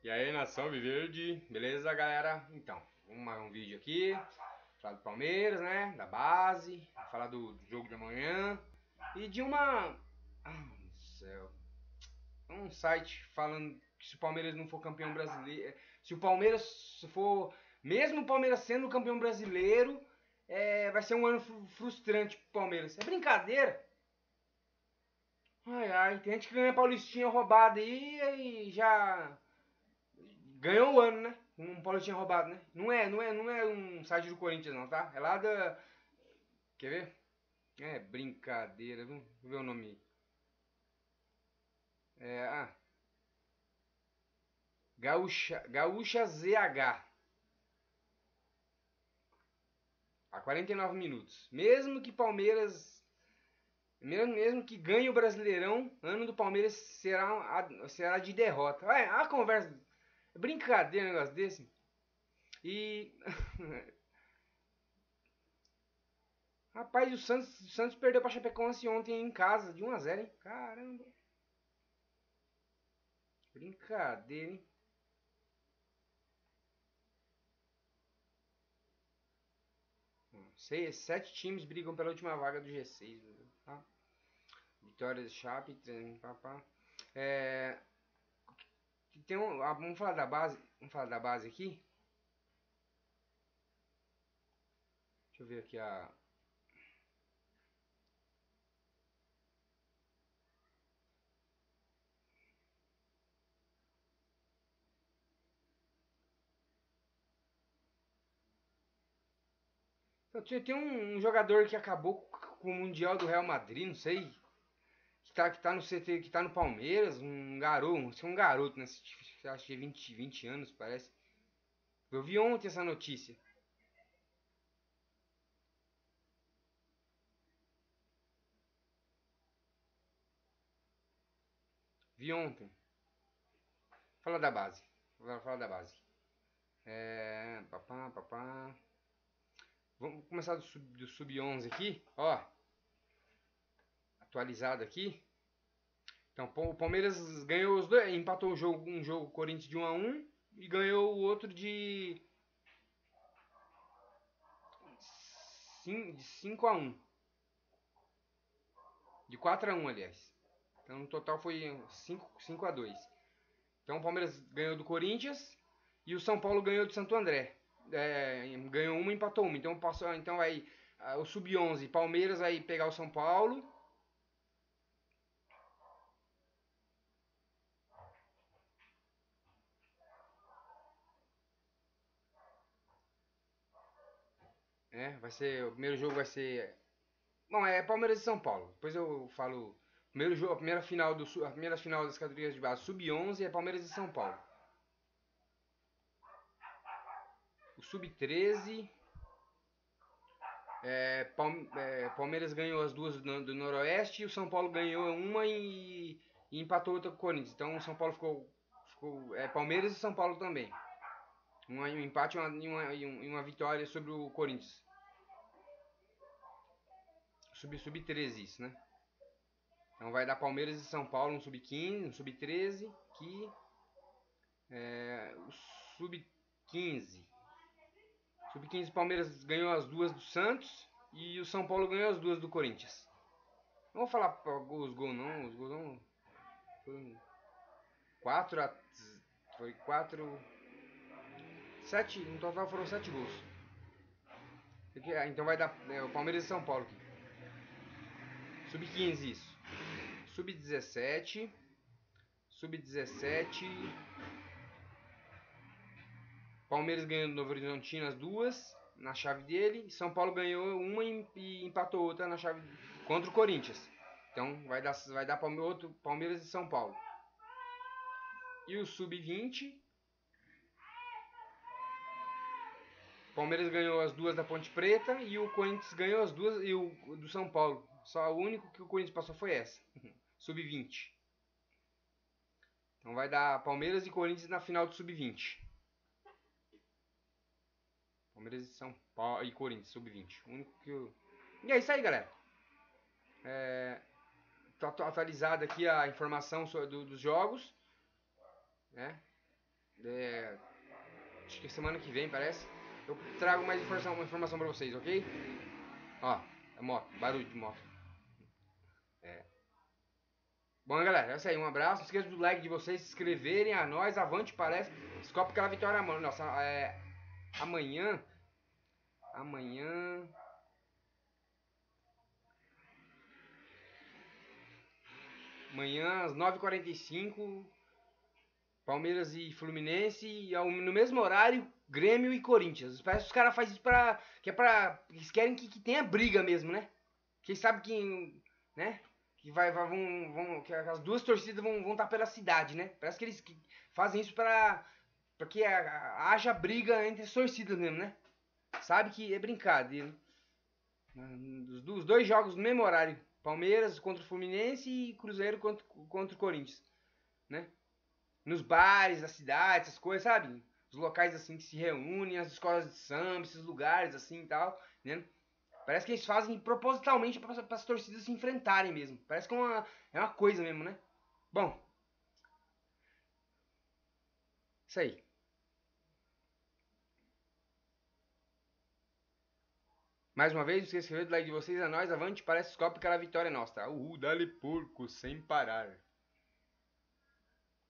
E aí, nação Viverde, beleza, galera? Então, vamos mais um vídeo aqui, falar do Palmeiras, né? Da base, falar do jogo de amanhã e de uma. Meu Deus do céu. Um site falando que se o Palmeiras não for campeão brasileiro. Se o Palmeiras se for. Mesmo o Palmeiras sendo campeão brasileiro, vai ser um ano frustrante pro Palmeiras. É brincadeira? Ai, ai, tem gente que ganha Paulistinha roubada aí e já. Ganhou o ano, né? Um Paulistinha roubado, né? Não é um site do Corinthians, não, tá? É lá da. Quer ver? É brincadeira, viu? Vou ver o nome. É. Gaúcha ZH. A 49 minutos. Mesmo que Palmeiras. Mesmo que ganhe o Brasileirão, ano do Palmeiras será de derrota. Vai, a conversa. Brincadeira um negócio desse. E. Rapaz, o Santos perdeu pra Chapecoense ontem em casa, de 1 a 0, hein? Caramba. Brincadeira, hein? Sete times brigam pela última vaga do G6, tá? Vitória do Chape, papá. É, vamos falar da base. Vamos falar da base aqui. Deixa eu ver aqui a. Então, tem um jogador que acabou com o Mundial do Real Madrid, não sei. Que tá no CT, que tá no Palmeiras, um garoto, um garoto, né? Acho que 20 anos, parece. Eu vi ontem essa notícia. Vi ontem. Fala da base. Fala da base. Papá. Vamos começar do sub-11 aqui. Ó, atualizado aqui. Então, o Palmeiras ganhou os dois, empatou um jogo Corinthians de 1 a 1 e ganhou o outro de 5 a 1. De 4 a 1, aliás. Então, no total foi 5 a 2. Então, o Palmeiras ganhou do Corinthians e o São Paulo ganhou do Santo André. Ganhou uma e empatou uma. Então vai o sub-11, Palmeiras vai pegar o São Paulo. Vai ser, o primeiro jogo vai ser. Bom, é Palmeiras e São Paulo. Depois eu falo. Primeiro jogo, a primeira final das categorias de base sub-11 é Palmeiras e São Paulo. O sub-13 Palmeiras ganhou as duas do Noroeste e o São Paulo ganhou uma e empatou outra com o Corinthians. Então o São Paulo ficou Palmeiras e São Paulo também. Um empate e uma vitória sobre o Corinthians. Sub-13 isso, né? Então vai dar Palmeiras e São Paulo no sub-15, no sub-13, que o sub-15. Sub-15 Palmeiras ganhou as duas do Santos e o São Paulo ganhou as duas do Corinthians. Não vou falar os gols não, os gols não. Foi 4 a foi 4 7, no total foram 7 gols. Então vai dar o Palmeiras e São Paulo aqui. Sub-15 isso. Sub-17. Sub-17. Palmeiras ganhou do Novo Horizontino as duas na chave dele. São Paulo ganhou uma e empatou outra na chave contra o Corinthians. Então vai dar Palmeiras e São Paulo. E o Sub-20. Palmeiras ganhou as duas da Ponte Preta e o Corinthians ganhou as duas e o do São Paulo. Só o único que o Corinthians passou foi essa. Sub-20. Então vai dar Palmeiras e Corinthians na final do Sub-20. Palmeiras e São Paulo e Corinthians, Sub-20. O único que eu... E é isso aí, galera. Tá atualizada aqui a informação dos jogos. Né? Acho que semana que vem, parece. Eu trago mais informação pra vocês, ok? Ó, a moto, barulho de moto. Bom, galera, é isso aí. Um abraço. Não esqueça do like de vocês, se inscreverem. A nós, avante, parece. Escopa aquela vitória, mano. Nossa, amanhã. Amanhã. Amanhã, às 9h45. Palmeiras e Fluminense. E no mesmo horário, Grêmio e Corinthians. Parece que os caras fazem isso pra. Que é pra. Eles querem que tenha briga mesmo, né? Quem sabe que. Né? Que que as duas torcidas vão estar pela cidade, né? Parece que eles fazem isso para que haja briga entre as torcidas mesmo, né? Sabe que é brincadeira. Os dois jogos no mesmo horário. Palmeiras contra o Fluminense e Cruzeiro contra o Corinthians, né? Nos bares da cidade, essas coisas, sabe? Os locais assim que se reúnem, as escolas de samba, esses lugares assim e tal, né? Parece que eles fazem propositalmente para as torcidas se enfrentarem mesmo. Parece que é uma coisa mesmo, né? Bom, isso aí. Mais uma vez, não esqueça de inscrever, do like de vocês, a nós, avante, parece Copa, que a vitória é nossa, tá? Uhul, dale porco, sem parar.